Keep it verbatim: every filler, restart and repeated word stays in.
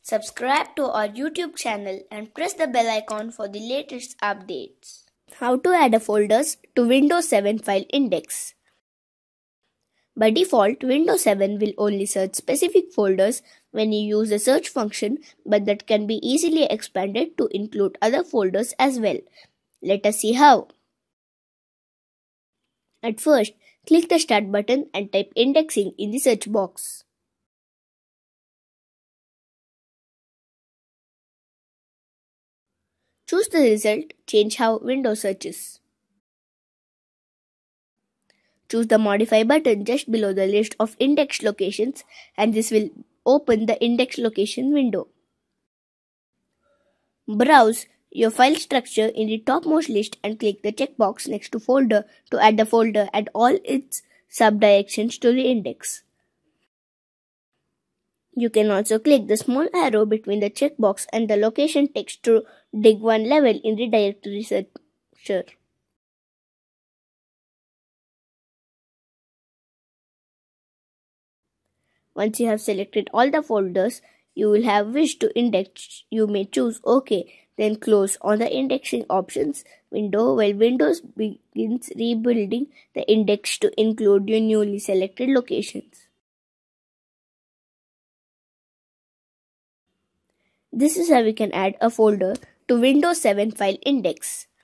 Subscribe to our YouTube channel and press the bell icon for the latest updates. How to add a folders to Windows seven file index. By default, Windows seven will only search specific folders when you use the search function, but that can be easily expanded to include other folders as well. Let us see how. At first, click the Start button and type indexing in the search box. Choose the result, change how Windows searches. Choose the Modify button just below the list of indexed locations, and this will open the index location window. Browse your file structure in the topmost list and click the checkbox next to folder to add the folder and all its subdirections to the index. You can also click the small arrow between the checkbox and the location text to dig one level in the directory searcher. Once you have selected all the folders you will have wished to index, you may choose OK, then close on the indexing options window while Windows begins rebuilding the index to include your newly selected locations. This is how we can add a folder to Windows seven file index.